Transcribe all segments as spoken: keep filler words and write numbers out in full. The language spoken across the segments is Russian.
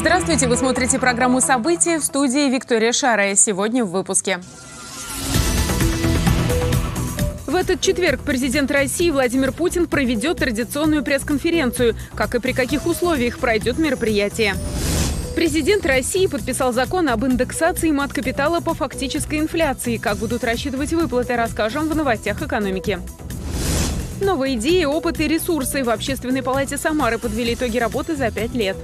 Здравствуйте, вы смотрите программу «События», в студии Виктория Шарая. Сегодня в выпуске. В этот четверг президент России Владимир Путин проведет традиционную пресс-конференцию. Как и при каких условиях пройдет мероприятие. Президент России подписал закон об индексации мат-капитала по фактической инфляции. Как будут рассчитывать выплаты, расскажем в новостях экономики. Новые идеи, опыт и ресурсы. В Общественной палате Самары подвели итоги работы за пять лет.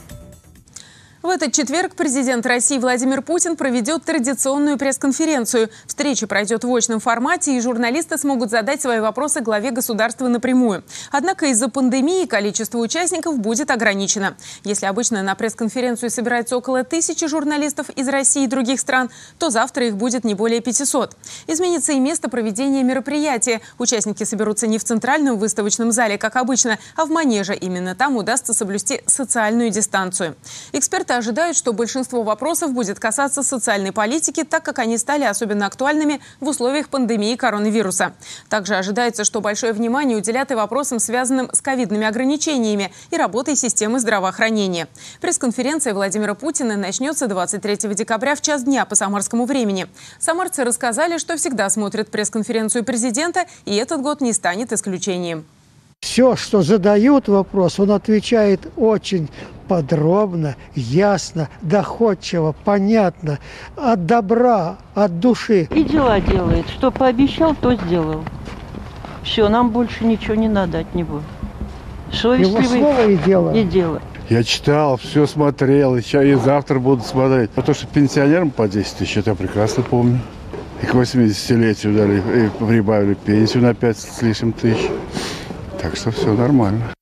В этот четверг президент России Владимир Путин проведет традиционную пресс-конференцию. Встреча пройдет в очном формате, и журналисты смогут задать свои вопросы главе государства напрямую. Однако из-за пандемии количество участников будет ограничено. Если обычно на пресс-конференцию собирается около тысячи журналистов из России и других стран, то завтра их будет не более пятисот. Изменится и место проведения мероприятия. Участники соберутся не в центральном выставочном зале, как обычно, а в манеже. Именно там удастся соблюсти социальную дистанцию. Эксперты ожидают, что большинство вопросов будет касаться социальной политики, так как они стали особенно актуальными в условиях пандемии коронавируса. Также ожидается, что большое внимание уделят и вопросам, связанным с ковидными ограничениями и работой системы здравоохранения. Пресс-конференция Владимира Путина начнется двадцать третьего декабря в час дня по самарскому времени. Самарцы рассказали, что всегда смотрят пресс-конференцию президента, и этот год не станет исключением. Все, что задают вопрос, он отвечает очень подробно, ясно, доходчиво, понятно, от добра, от души. И дела делает. Что пообещал, то сделал. Все, нам больше ничего не надо от него. Совестливый. Его слово и дело. И дело. Я читал, все смотрел, еще и завтра буду смотреть. Потому что пенсионерам по десять тысяч, это я прекрасно помню. И к восьмидесятилетию дали, и прибавили пенсию на пять с лишним тысяч. Так что все нормально.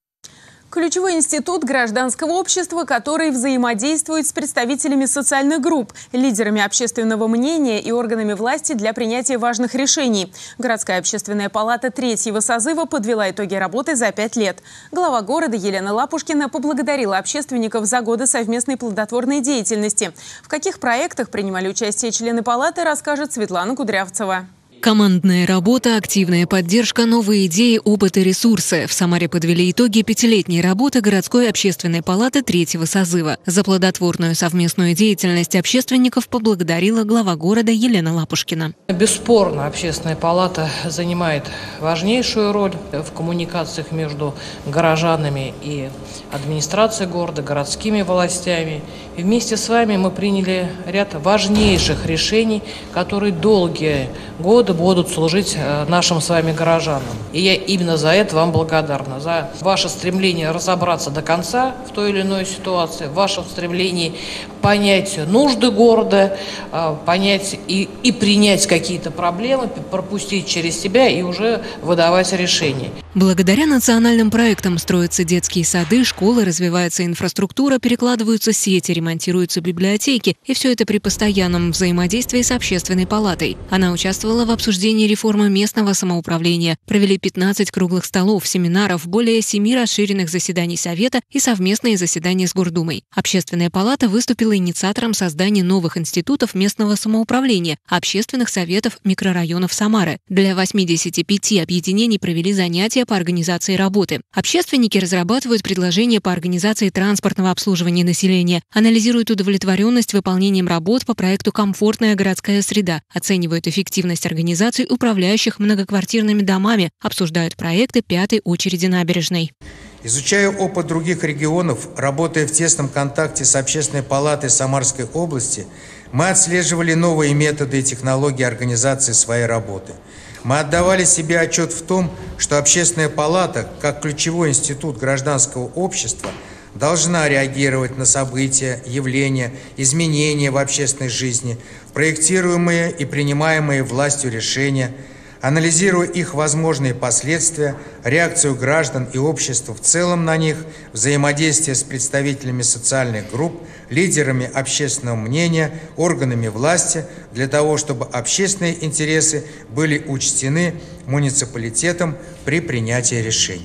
Ключевой институт гражданского общества, который взаимодействует с представителями социальных групп, лидерами общественного мнения и органами власти для принятия важных решений. Городская общественная палата третьего созыва подвела итоги работы за пять лет. Глава города Елена Лапушкина поблагодарила общественников за годы совместной плодотворной деятельности. В каких проектах принимали участие члены палаты, расскажет Светлана Кудрявцева. Командная работа, активная поддержка, новые идеи, опыт и ресурсы. В Самаре подвели итоги пятилетней работы городской общественной палаты третьего созыва. За плодотворную совместную деятельность общественников поблагодарила глава города Елена Лапушкина. Бесспорно, общественная палата занимает важнейшую роль в коммуникациях между горожанами и администрацией города, городскими властями. И вместе с вами мы приняли ряд важнейших решений, которые долгие годы будут служить нашим с вами горожанам. И я именно за это вам благодарна, за ваше стремление разобраться до конца в той или иной ситуации, в вашем стремлении понять нужды города, понять и, и принять какие-то проблемы, пропустить через себя и уже выдавать решения. Благодаря национальным проектам строятся детские сады, школы, развивается инфраструктура, перекладываются сети, ремонтируются библиотеки. И все это при постоянном взаимодействии с общественной палатой. Она участвовала в обсуждении реформы местного самоуправления. Провели пятнадцать круглых столов, семинаров, более семи расширенных заседаний Совета и совместные заседания с Гордумой. Общественная палата выступила инициатором создания новых институтов местного самоуправления, общественных советов микрорайонов Самары. Для восьмидесяти пяти объединений провели занятия по организации работы. Общественники разрабатывают предложения по организации транспортного обслуживания населения, анализируют удовлетворенность выполнением работ по проекту «Комфортная городская среда», оценивают эффективность организаций, управляющих многоквартирными домами, обсуждают проекты пятой очереди набережной. Изучая опыт других регионов, работая в тесном контакте с Общественной палатой Самарской области, мы отслеживали новые методы и технологии организации своей работы. Мы отдавали себе отчет в том, что Общественная палата, как ключевой институт гражданского общества, должна реагировать на события, явления, изменения в общественной жизни, проектируемые и принимаемые властью решения, анализируя их возможные последствия, реакцию граждан и общества в целом на них, взаимодействие с представителями социальных групп, лидерами общественного мнения, органами власти, для того, чтобы общественные интересы были учтены муниципалитетом при принятии решений.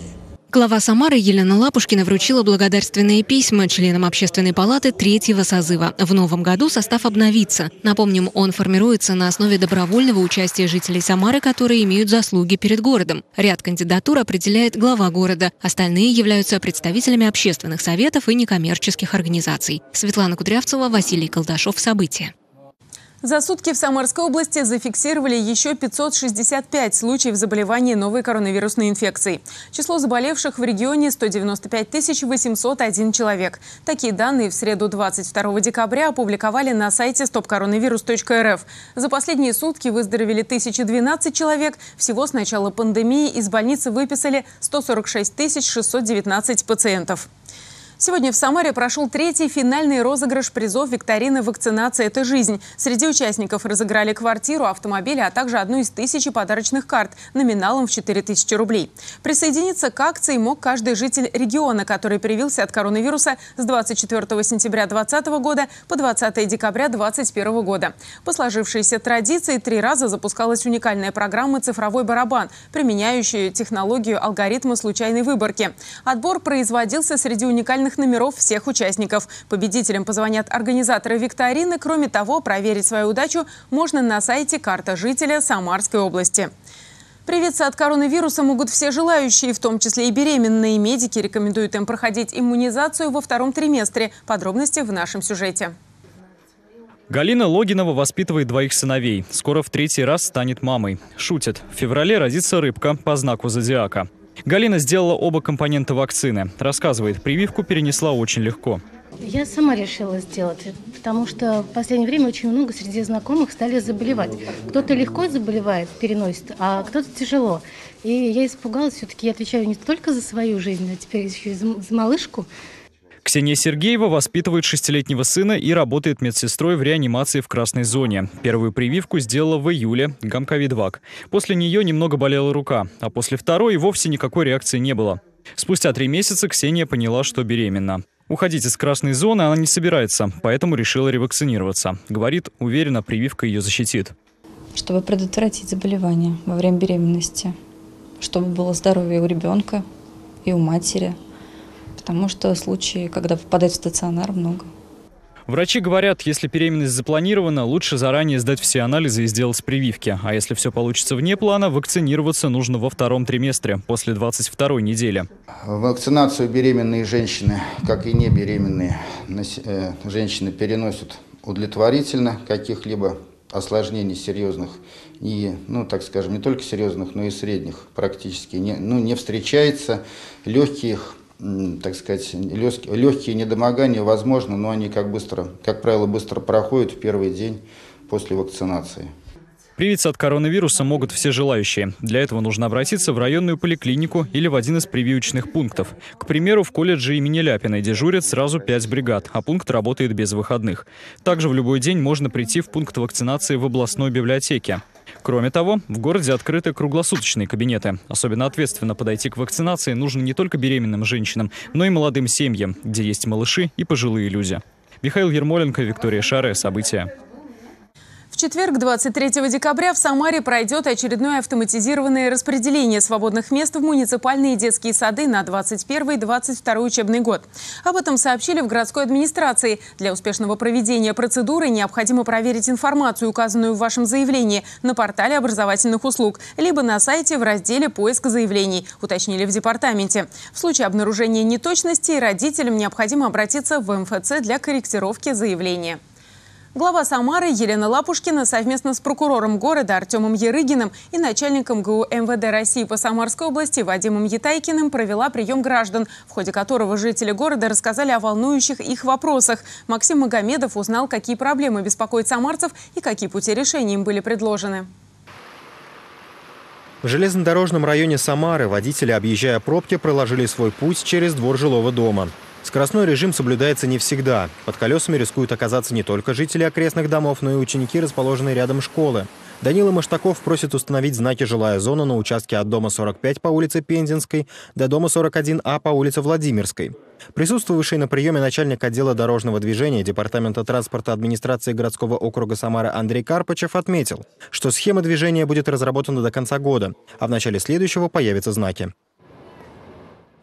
Глава Самары Елена Лапушкина вручила благодарственные письма членам Общественной палаты третьего созыва. В новом году состав обновится. Напомним, он формируется на основе добровольного участия жителей Самары, которые имеют заслуги перед городом. Ряд кандидатур определяет глава города. Остальные являются представителями общественных советов и некоммерческих организаций. Светлана Кудрявцева, Василий Колдашов. События. За сутки в Самарской области зафиксировали еще пятьсот шестьдесят пять случаев заболевания новой коронавирусной инфекцией. Число заболевших в регионе – сто девяносто пять тысяч восемьсот один человек. Такие данные в среду двадцать второго декабря опубликовали на сайте стоп коронавирус точка эр эф. За последние сутки выздоровели тысяча двенадцать человек. Всего с начала пандемии из больницы выписали сто сорок шесть тысяч шестьсот девятнадцать пациентов. Сегодня в Самаре прошел третий финальный розыгрыш призов викторины «Вакцинация – это жизнь». Среди участников разыграли квартиру, автомобили, а также одну из тысячи подарочных карт номиналом в четыре тысячи рублей. Присоединиться к акции мог каждый житель региона, который привился от коронавируса с двадцать четвёртого сентября две тысячи двадцатого года по двадцатое декабря две тысячи двадцать первого года. По сложившейся традиции три раза запускалась уникальная программа «Цифровой барабан», применяющая технологию алгоритма случайной выборки. Отбор производился среди уникальных номеров всех участников. Победителям позвонят организаторы викторины. Кроме того, проверить свою удачу можно на сайте «Карта жителя Самарской области». Привиться от коронавируса могут все желающие, в том числе и беременные. Медики рекомендуют им проходить иммунизацию во втором триместре. Подробности в нашем сюжете. Галина Логинова воспитывает двоих сыновей. Скоро в третий раз станет мамой. Шутит, в феврале родится рыбка по знаку зодиака. Галина сделала оба компонента вакцины. Рассказывает, прививку перенесла очень легко. Я сама решила сделать, потому что в последнее время очень много среди знакомых стали заболевать. Кто-то легко заболевает, переносит, а кто-то тяжело. И я испугалась, все-таки я отвечаю не только за свою жизнь, а теперь еще и за малышку. Ксения Сергеева воспитывает шестилетнего сына и работает медсестрой в реанимации в красной зоне. Первую прививку сделала в июле – гамковидвак. После нее немного болела рука, а после второй и вовсе никакой реакции не было. Спустя три месяца Ксения поняла, что беременна. Уходить из красной зоны она не собирается, поэтому решила ревакцинироваться. Говорит, уверена, прививка ее защитит. Чтобы предотвратить заболевание во время беременности, чтобы было здоровье у ребенка и у матери. Потому что случаев, когда попадают в стационар, много. Врачи говорят, если беременность запланирована, лучше заранее сдать все анализы и сделать прививки. А если все получится вне плана, вакцинироваться нужно во втором триместре, после двадцать второй недели. Вакцинацию беременные женщины, как и не беременные женщины, переносят удовлетворительно. Каких-либо осложнений серьезных, и, ну, так скажем, не только серьезных, но и средних практически не, ну, не встречается. Легких, так сказать, легкие недомогания возможно, но они, как, быстро, как правило, быстро проходят в первый день после вакцинации. Привиться от коронавируса могут все желающие. Для этого нужно обратиться в районную поликлинику или в один из прививочных пунктов. К примеру, в колледже имени Ляпиной дежурят сразу пять бригад, а пункт работает без выходных. Также в любой день можно прийти в пункт вакцинации в областной библиотеке. Кроме того, в городе открыты круглосуточные кабинеты. Особенно ответственно подойти к вакцинации нужно не только беременным женщинам, но и молодым семьям, где есть малыши и пожилые люди. Михаил Ермоленко, Виктория Шаре. События. В четверг, двадцать третьего декабря, в Самаре пройдет очередное автоматизированное распределение свободных мест в муниципальные детские сады на двадцать первый — двадцать второй учебный год. Об этом сообщили в городской администрации. Для успешного проведения процедуры необходимо проверить информацию, указанную в вашем заявлении, на портале образовательных услуг, либо на сайте в разделе «Поиск заявлений», уточнили в департаменте. В случае обнаружения неточностей родителям необходимо обратиться в эм эф цэ для корректировки заявления. Глава Самары Елена Лапушкина совместно с прокурором города Артемом Ярыгиным и начальником гэ у эм вэ дэ России по Самарской области Вадимом Ятайкиным провела прием граждан, в ходе которого жители города рассказали о волнующих их вопросах. Максим Магомедов узнал, какие проблемы беспокоят самарцев и какие пути решения им были предложены. В железнодорожном районе Самары водители, объезжая пробки, проложили свой путь через двор жилого дома. Скоростной режим соблюдается не всегда. Под колесами рискуют оказаться не только жители окрестных домов, но и ученики, расположенные рядом школы. Данила Маштаков просит установить знаки «Жилая зона» на участке от дома сорок пять по улице Пензенской до дома сорок один а по улице Владимирской. Присутствовавший на приеме начальник отдела дорожного движения Департамента транспорта администрации городского округа Самара Андрей Карпачев отметил, что схема движения будет разработана до конца года, а в начале следующего появятся знаки.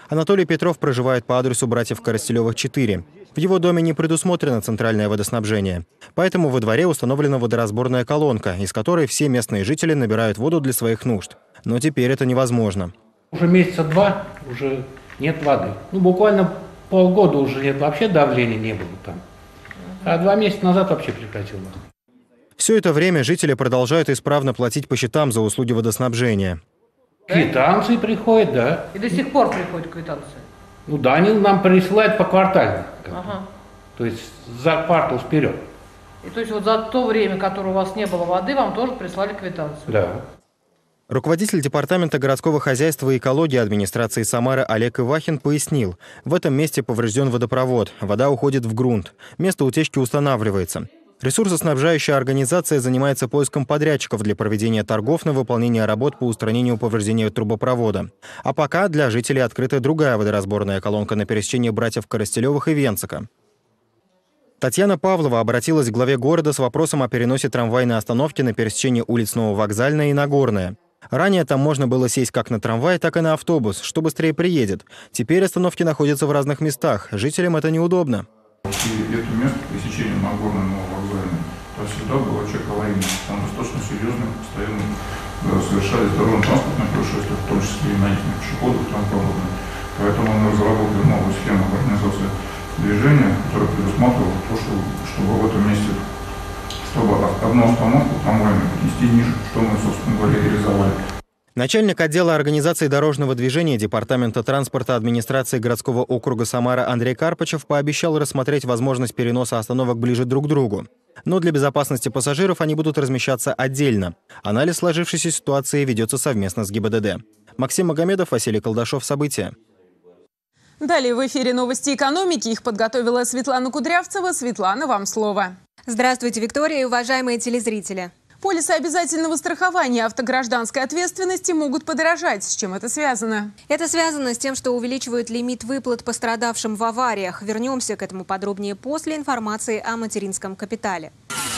Анатолий Петров проживает по адресу братьев Коростелевых, четыре. В его доме не предусмотрено центральное водоснабжение. Поэтому во дворе установлена водоразборная колонка, из которой все местные жители набирают воду для своих нужд. Но теперь это невозможно. Уже месяца два уже нет воды. Ну, буквально полгода уже нет, вообще давления не было там. А два месяца назад вообще прекратилось. Все это время жители продолжают исправно платить по счетам за услуги водоснабжения. Квитанции приходят, да. И до сих пор приходят квитанции? Ну да, они нам присылают поквартально. Ага. То есть за квартал вперед. И то есть вот за то время, которое у вас не было воды, вам тоже прислали квитанцию? Да. Руководитель департамента городского хозяйства и экологии администрации Самары Олег Ивахин пояснил, в этом месте поврежден водопровод, вода уходит в грунт, место утечки устанавливается. Ресурсоснабжающая организация занимается поиском подрядчиков для проведения торгов на выполнение работ по устранению повреждения трубопровода. А пока для жителей открыта другая водоразборная колонка на пересечении братьев Коростелевых и Венцика. Татьяна Павлова обратилась к главе города с вопросом о переносе трамвайной остановки на пересечении улиц Нововокзальная и Нагорная. Ранее там можно было сесть как на трамвай, так и на автобус, что быстрее приедет. Теперь остановки находятся в разных местах. Жителям это неудобно. И это место пересечения Нагорной и Нововокзальной, то всегда был очаг аварийности. Там достаточно серьезно, постоянно да, совершались дорожно-транспортные происшествия, в том числе и на этих пешеходах и тому подобное. Поэтому мы разработали новую схему организации движения, которая предусматривала то, что, чтобы в этом месте, чтобы одну остановку трамвайную перенести ниже, что мы, собственно говоря, реализовали. Начальник отдела организации дорожного движения Департамента транспорта администрации городского округа Самара Андрей Карпачев пообещал рассмотреть возможность переноса остановок ближе друг к другу. Но для безопасности пассажиров они будут размещаться отдельно. Анализ сложившейся ситуации ведется совместно с ГИБДД. Максим Магомедов, Василий Колдашов. События. Далее в эфире новости экономики. Их подготовила Светлана Кудрявцева. Светлана, вам слово. Здравствуйте, Виктория и уважаемые телезрители. Полисы обязательного страхования автогражданской ответственности могут подорожать. С чем это связано? Это связано с тем, что увеличивают лимит выплат пострадавшим в авариях. Вернемся к этому подробнее после информации о материнском капитале.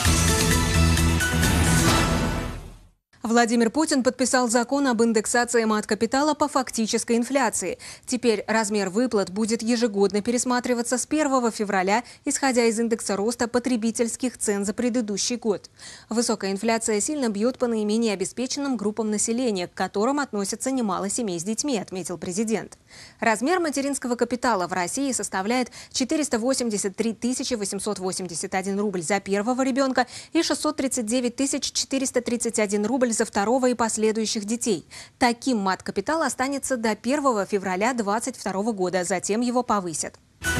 Владимир Путин подписал закон об индексации мат-капитала по фактической инфляции. Теперь размер выплат будет ежегодно пересматриваться с первого февраля, исходя из индекса роста потребительских цен за предыдущий год. Высокая инфляция сильно бьет по наименее обеспеченным группам населения, к которым относятся немало семей с детьми, отметил президент. Размер материнского капитала в России составляет четыреста восемьдесят три тысячи восемьсот восемьдесят один рубль за первого ребенка и шестьсот тридцать девять тысяч четыреста тридцать один рубль за второго и последующих детей. Таким мат-капитал останется до первого февраля две тысячи двадцать второго года, затем его повысят.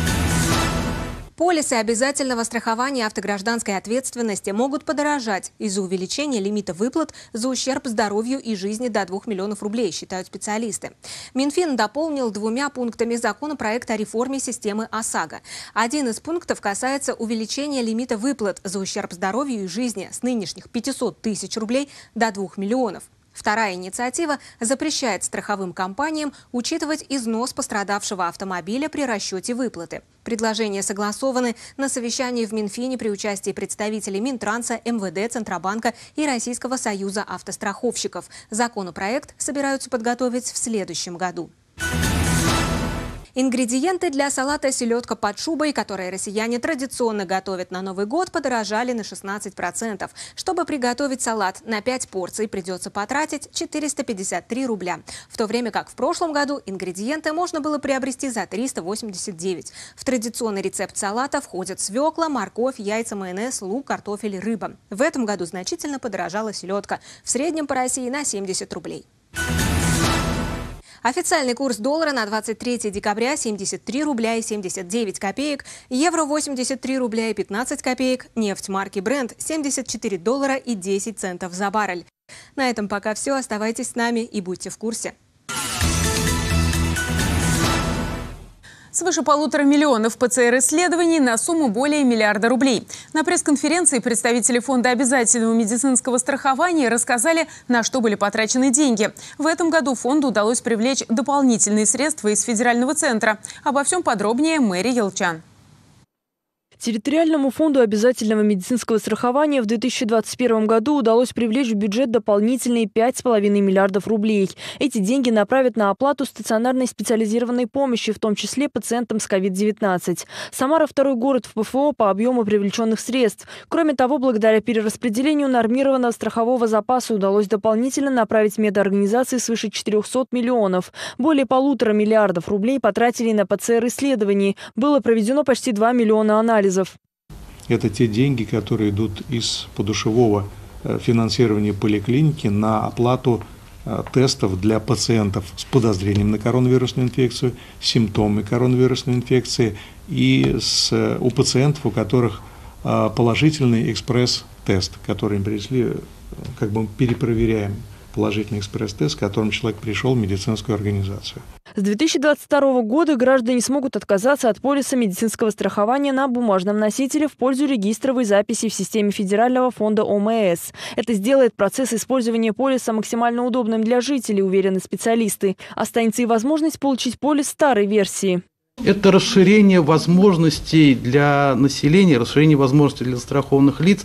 Полисы обязательного страхования автогражданской ответственности могут подорожать из-за увеличения лимита выплат за ущерб здоровью и жизни до двух миллионов рублей, считают специалисты. Минфин дополнил двумя пунктами законопроект о реформе системы ОСАГО. Один из пунктов касается увеличения лимита выплат за ущерб здоровью и жизни с нынешних пятисот тысяч рублей до двух миллионов. Вторая инициатива запрещает страховым компаниям учитывать износ пострадавшего автомобиля при расчете выплаты. Предложения согласованы на совещании в Минфине при участии представителей Минтранса, эм вэ дэ, Центробанка и Российского союза автостраховщиков. Законопроект собираются подготовить в следующем году. Ингредиенты для салата селедка под шубой, которые россияне традиционно готовят на Новый год, подорожали на шестнадцать процентов. Чтобы приготовить салат на пять порций, придется потратить четыреста пятьдесят три рубля. В то время как в прошлом году ингредиенты можно было приобрести за триста восемьдесят девять. В традиционный рецепт салата входят свекла, морковь, яйца, майонез, лук, картофель, рыба. В этом году значительно подорожала селедка. В среднем по России на семьдесят рублей. Официальный курс доллара на двадцать третье декабря – семьдесят три рубля и семьдесят девять копеек, евро – восемьдесят три рубля и пятнадцать копеек, нефть марки Brent – семьдесят четыре доллара и десять центов за баррель. На этом пока все. Оставайтесь с нами и будьте в курсе. Свыше полутора миллионов пэ цэ эр-исследований на сумму более миллиарда рублей. На пресс-конференции представители Фонда обязательного медицинского страхования рассказали, на что были потрачены деньги. В этом году фонду удалось привлечь дополнительные средства из федерального центра. Обо всем подробнее Мэри Елчан. Территориальному фонду обязательного медицинского страхования в две тысячи двадцать первом году удалось привлечь в бюджет дополнительные пять с половиной миллиардов рублей. Эти деньги направят на оплату стационарной специализированной помощи, в том числе пациентам с ковид девятнадцать. Самара – второй город в ПФО по объему привлеченных средств. Кроме того, благодаря перераспределению нормированного страхового запаса удалось дополнительно направить медорганизации свыше четырёхсот миллионов. Более полутора миллиардов рублей потратили на ПЦР-исследования. Было проведено почти два миллиона анализов. Это те деньги, которые идут из подушевого финансирования поликлиники на оплату тестов для пациентов с подозрением на коронавирусную инфекцию, симптомы коронавирусной инфекции и с, у пациентов, у которых положительный экспресс-тест, который им принесли, как бы мы перепроверяем положительный экспресс-тест, с которым человек пришел в медицинскую организацию. С две тысячи двадцать второго года граждане смогут отказаться от полиса медицинского страхования на бумажном носителе в пользу регистровой записи в системе Федерального фонда ОМС. Это сделает процесс использования полиса максимально удобным для жителей, уверены специалисты. Останется и возможность получить полис старой версии. Это расширение возможностей для населения, расширение возможностей для застрахованных лиц,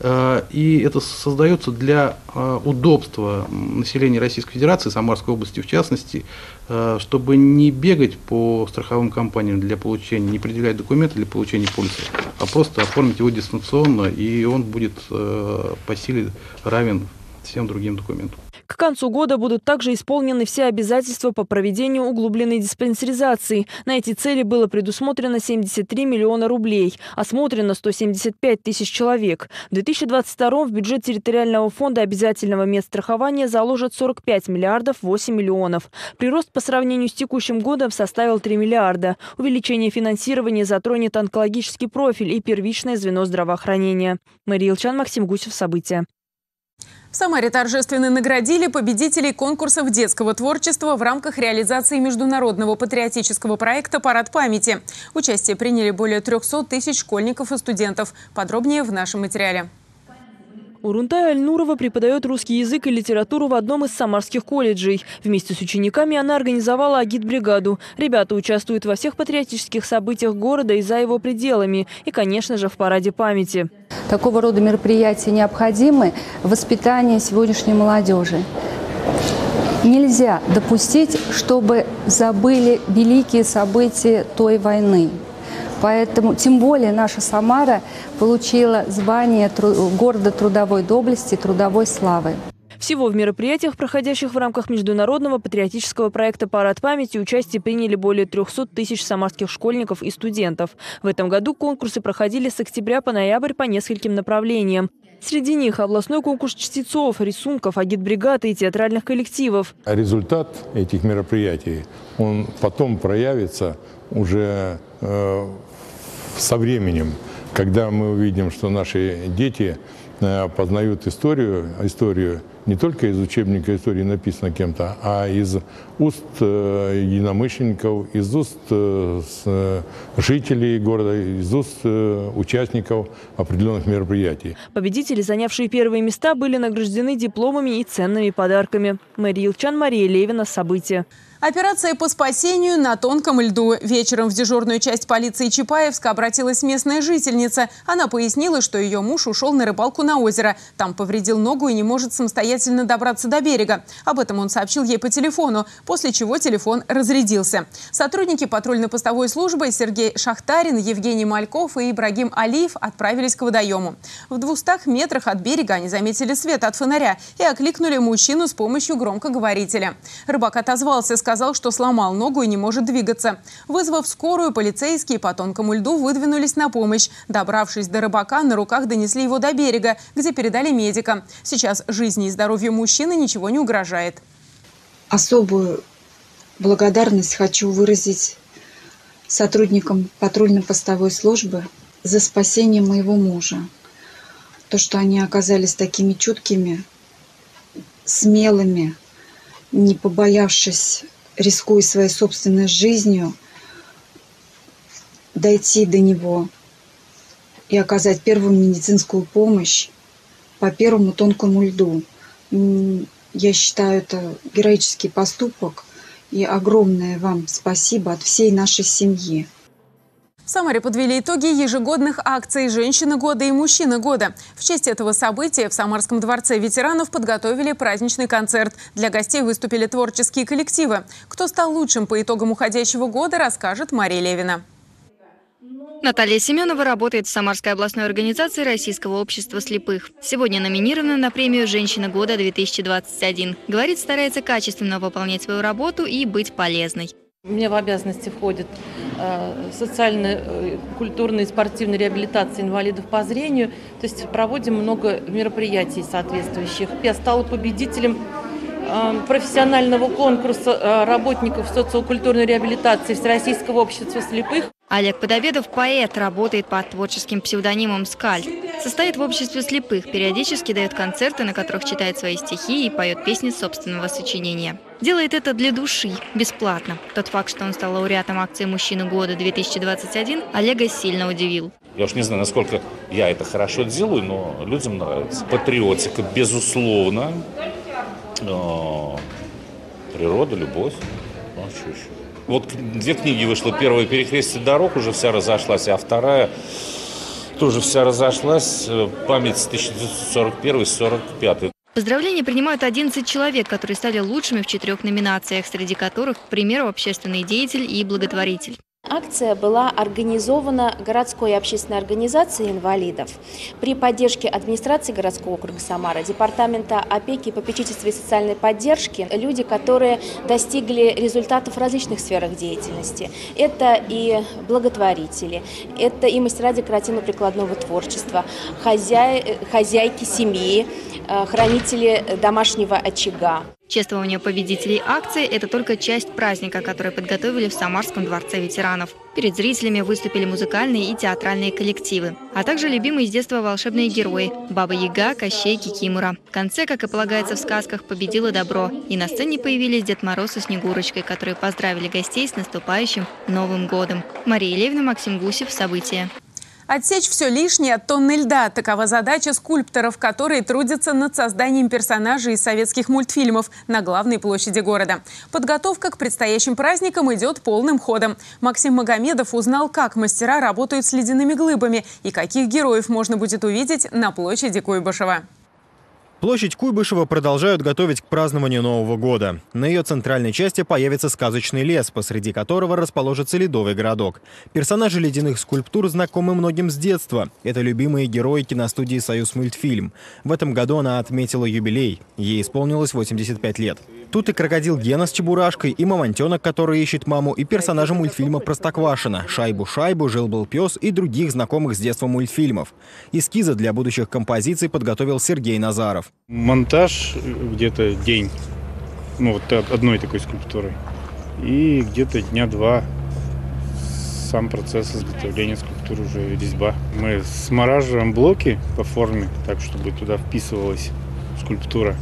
и это создается для удобства населения Российской Федерации, Самарской области в частности, чтобы не бегать по страховым компаниям для получения, не предъявлять документы для получения полиса, а просто оформить его дистанционно, и он будет по силе равен всем другим документам. К концу года будут также исполнены все обязательства по проведению углубленной диспансеризации. На эти цели было предусмотрено семьдесят три миллиона рублей. Осмотрено сто семьдесят пять тысяч человек. В две тысячи двадцать втором в бюджет территориального фонда обязательного медстрахования заложат сорок пять миллиардов восемь миллионов. Прирост по сравнению с текущим годом составил три миллиарда. Увеличение финансирования затронет онкологический профиль и первичное звено здравоохранения. Мария Илчан, Максим Гусев. События. В Самаре торжественно наградили победителей конкурсов детского творчества в рамках реализации международного патриотического проекта «Парад памяти». Участие приняли более трёхсот тысяч школьников и студентов. Подробнее в нашем материале. Урунтай Альнурова преподает русский язык и литературу в одном из самарских колледжей. Вместе с учениками она организовала агитбригаду. Ребята участвуют во всех патриотических событиях города и за его пределами. И, конечно же, в параде памяти. Такого рода мероприятия необходимы в воспитании сегодняшней молодежи. Нельзя допустить, чтобы забыли великие события той войны. Поэтому, тем более, наша Самара получила звание города трудовой доблести, трудовой славы. Всего в мероприятиях, проходящих в рамках международного патриотического проекта «Парад памяти», участие приняли более трёхсот тысяч самарских школьников и студентов. В этом году конкурсы проходили с октября по ноябрь по нескольким направлениям. Среди них областной конкурс чтецов, рисунков, агитбригад и театральных коллективов. Результат этих мероприятий, он потом проявится уже э, со временем, когда мы увидим, что наши дети э, познают историю, историю не только из учебника истории написано кем-то, а из уст э, единомышленников, из уст э, с, жителей города, из уст э, участников определенных мероприятий. Победители, занявшие первые места, были награждены дипломами и ценными подарками. Мария Илчан, Мария Левина. События. Операция по спасению на тонком льду. Вечером в дежурную часть полиции Чапаевска обратилась местная жительница. Она пояснила, что ее муж ушел на рыбалку на озеро. Там повредил ногу и не может самостоятельно добраться до берега. Об этом он сообщил ей по телефону, после чего телефон разрядился. Сотрудники патрульно-постовой службы Сергей Шахтарин, Евгений Мальков и Ибрагим Алиев отправились к водоему. В двухстах метрах от берега они заметили свет от фонаря и окликнули мужчину с помощью громкоговорителя. Рыбак отозвался, сказал, сказал, что сломал ногу и не может двигаться. Вызвав скорую, полицейские по тонкому льду выдвинулись на помощь. Добравшись до рыбака, на руках донесли его до берега, где передали медикам. Сейчас жизни и здоровью мужчины ничего не угрожает. Особую благодарность хочу выразить сотрудникам патрульно-постовой службы за спасение моего мужа. То, что они оказались такими чуткими, смелыми, не побоявшись, рискуя своей собственной жизнью, дойти до него и оказать первую медицинскую помощь по первому тонкому льду. Я считаю, это героический поступок, и огромное вам спасибо от всей нашей семьи. В Самаре подвели итоги ежегодных акций «Женщина года» и «Мужчина года». В честь этого события в Самарском дворце ветеранов подготовили праздничный концерт. Для гостей выступили творческие коллективы. Кто стал лучшим по итогам уходящего года, расскажет Мария Левина. Наталья Семенова работает в Самарской областной организации Российского общества слепых. Сегодня номинирована на премию «Женщина года-две тысячи двадцать один». Говорит, старается качественно выполнять свою работу и быть полезной. У меня в обязанности входит э, социальная, э, культурная и спортивная реабилитация инвалидов по зрению. То есть проводим много мероприятий соответствующих. Я стала победителем э, профессионального конкурса э, работников социокультурной реабилитации Всероссийского общества слепых. Олег Подобедов – поэт, работает под творческим псевдонимом «Скаль». Состоит в обществе слепых, периодически дает концерты, на которых читает свои стихи и поет песни собственного сочинения. Делает это для души, бесплатно. Тот факт, что он стал лауреатом акции «Мужчина года-две тысячи двадцать один», Олега сильно удивил. Я уж не знаю, насколько я это хорошо делаю, но людям нравится. Патриотика, безусловно. Природа, любовь. Ну, а что еще? Вот две книги вышло. Первая «Перекрестие дорог», уже вся разошлась, а вторая тоже вся разошлась. Память тысяча девятьсот сорок первый — сорок пятый. Поздравления принимают одиннадцать человек, которые стали лучшими в четырех номинациях, среди которых, к примеру, общественный деятель и благотворитель. Акция была организована городской общественной организацией инвалидов при поддержке администрации городского округа Самара, департамента опеки, попечительства и социальной поддержки. Люди, которые достигли результатов в различных сферах деятельности. Это и благотворители, это и мастера декоративно-прикладного творчества, хозяй, хозяйки семьи, хранители домашнего очага. Чествование победителей акции – это только часть праздника, который подготовили в Самарском дворце ветеранов. Перед зрителями выступили музыкальные и театральные коллективы, а также любимые с детства волшебные герои – Баба-Яга, Кощей, Кикимора. В конце, как и полагается в сказках, победило добро. И на сцене появились Дед Мороз и Снегурочкой, которые поздравили гостей с наступающим Новым годом. Мария Левина, Максим Гусев. События. Отсечь все лишнее от тонны льда – такова задача скульпторов, которые трудятся над созданием персонажей из советских мультфильмов на главной площади города. Подготовка к предстоящим праздникам идет полным ходом. Максим Магомедов узнал, как мастера работают с ледяными глыбами и каких героев можно будет увидеть на площади Куйбышева. Площадь Куйбышева продолжают готовить к празднованию Нового года. На ее центральной части появится сказочный лес, посреди которого расположится ледовый городок. Персонажи ледяных скульптур знакомы многим с детства. Это любимые герои киностудии «Союзмультфильм». В этом году она отметила юбилей. Ей исполнилось восемьдесят пять лет. Тут и крокодил Гена с Чебурашкой, и мамонтенок, который ищет маму, и персонажи мультфильма «Простоквашино», «Шайбу-шайбу», «Жил-был пес» и других знакомых с детства мультфильмов. Эскизы для будущих композиций подготовил Сергей Назаров. Монтаж где-то день, ну вот одной такой скульптуры, и где-то дня два сам процесс изготовления скульптуры, уже резьба. Мы смораживаем блоки по форме, так чтобы туда вписывалась скульптура.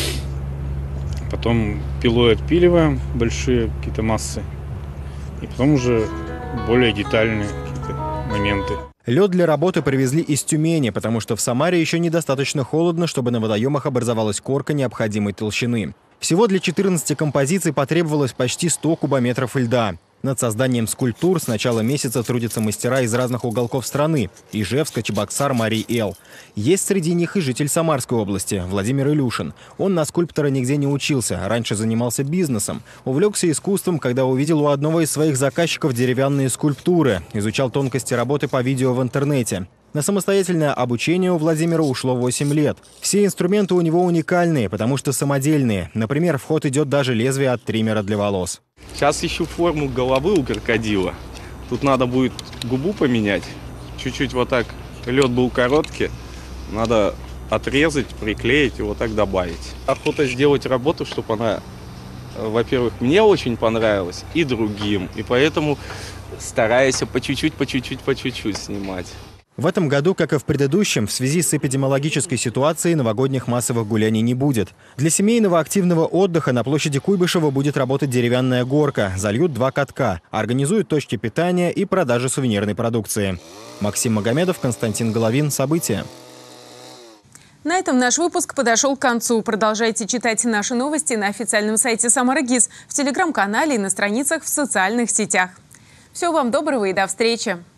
Потом пилой отпиливаем большие какие-то массы, и потом уже более детальные какие-то моменты. Лед для работы привезли из Тюмени, потому что в Самаре еще недостаточно холодно, чтобы на водоемах образовалась корка необходимой толщины. Всего для четырнадцати композиций потребовалось почти сто кубометров льда. Над созданием скульптур с начала месяца трудятся мастера из разных уголков страны – Ижевска, Чебоксар, Марий-Эл. Есть среди них и житель Самарской области – Владимир Илюшин. Он на скульптора нигде не учился, раньше занимался бизнесом. Увлекся искусством, когда увидел у одного из своих заказчиков деревянные скульптуры. Изучал тонкости работы по видео в интернете. На самостоятельное обучение у Владимира ушло восемь лет. Все инструменты у него уникальные, потому что самодельные. Например, в ход идет даже лезвие от триммера для волос. Сейчас ищу форму головы у крокодила. Тут надо будет губу поменять. Чуть-чуть вот так. Лед был короткий. Надо отрезать, приклеить и вот так добавить. Охота сделать работу, чтобы она, во-первых, мне очень понравилась и другим. И поэтому стараюсь по чуть-чуть, по чуть-чуть, по чуть-чуть снимать. В этом году, как и в предыдущем, в связи с эпидемиологической ситуацией новогодних массовых гуляний не будет. Для семейного активного отдыха на площади Куйбышева будет работать деревянная горка, зальют два катка, организуют точки питания и продажи сувенирной продукции. Максим Магомедов, Константин Головин. События. На этом наш выпуск подошел к концу. Продолжайте читать наши новости на официальном сайте Самара ГИС, в телеграм-канале и на страницах в социальных сетях. Всего вам доброго и до встречи!